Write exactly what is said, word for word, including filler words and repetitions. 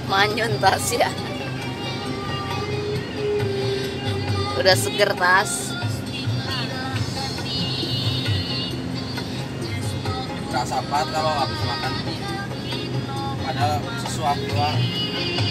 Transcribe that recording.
Manyun tas ya. Udah seger tas. Rasa banget kalau habis makan mie. Padahal sesuap doang.